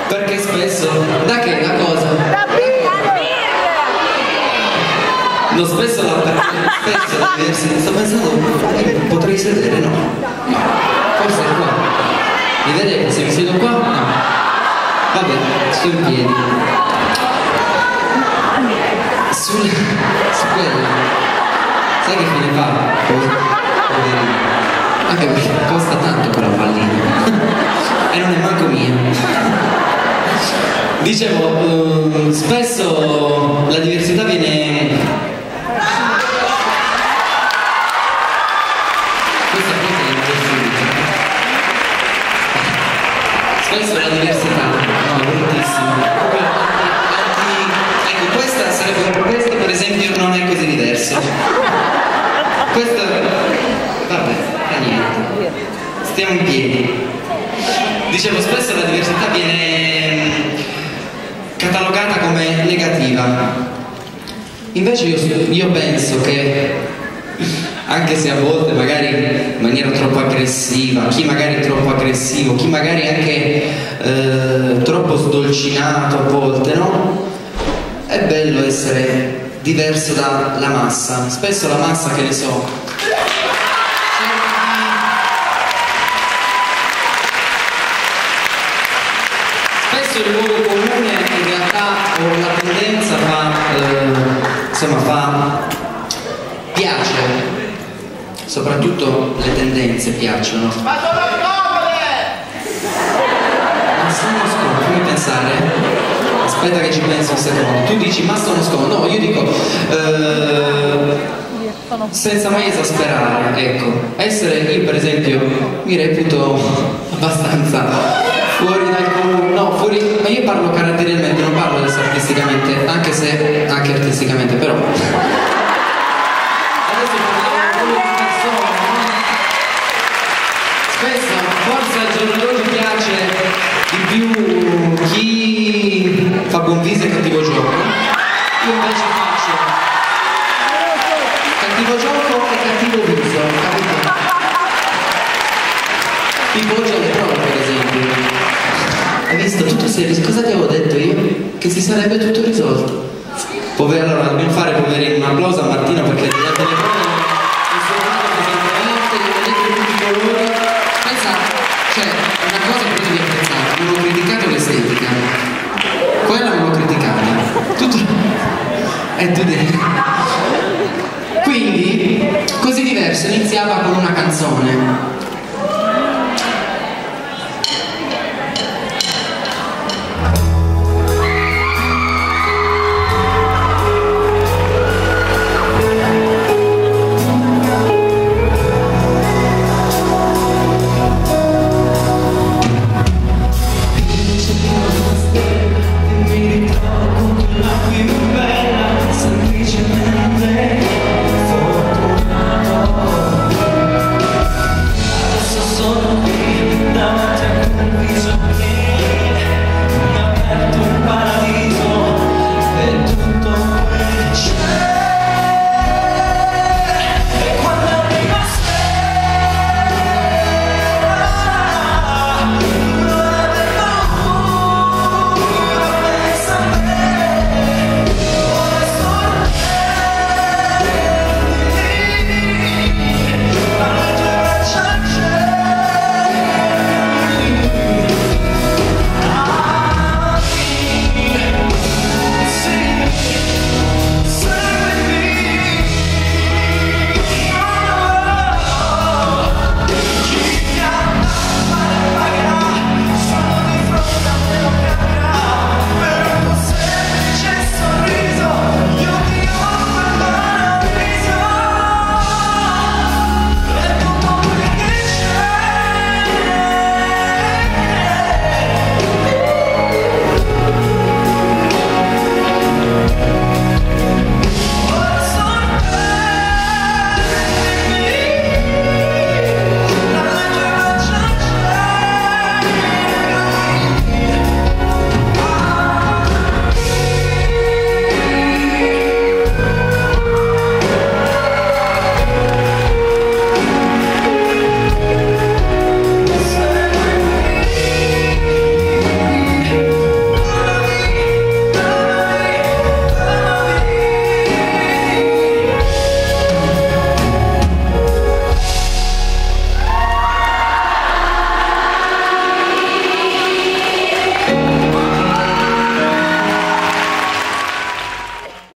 Perché spesso, da che la cosa? No, spesso la diversità, sto pensando, potrei sedere, no? Forse è qua. Mi vedete se mi siedo qua? No. Vabbè, sto in piedi. Su quella. Sai che fine fa? Anche perché costa tanto quella pallina. E non è manco mia. Dicevo, spesso la diversità viene... Spesso la diversità, no, è bruttissimo. Ecco, questa sarebbe, questo per esempio non è così diverso. Questo, vabbè, fa niente. Stiamo in piedi. Dicevo, spesso la diversità viene catalogata come negativa. Invece io penso che, anche se a volte magari in maniera troppo aggressiva, chi magari è troppo aggressivo, chi magari anche troppo sdolcinato a volte, no? È bello essere diverso dalla massa. Spesso la massa, che ne so, spesso il luogo comune in realtà, o la tendenza piace. Soprattutto le tendenze piacciono. Ma sono scomode! Ma sono scomode, fammi pensare. Aspetta che ci penso un secondo. Tu dici ma sono scomode. No, io dico senza mai esasperare, ecco. Io per esempio mi reputo abbastanza fuori dal comune. No, fuori. Ma io parlo caratterialmente, non parlo adesso artisticamente, anche se anche artisticamente, però. Spesso, forse al giorno d'oggi piace di più chi fa buon viso e cattivo gioco. Io invece faccio cattivo gioco e cattivo viso, capito? Tipo oggi alle prove, per esempio. Hai visto? Tutto serio. Cosa ti avevo detto io? Che si sarebbe tutto risolto. Allora, dobbiamo fare, poverino, un applauso a Martino perché durante le prove il suo fatto pesantemente, gli vedete tutti i colori. Cioè, una cosa che devi apprezzare, non ho criticato l'estetica, quella non l'ho criticata, tutto... E tu devi...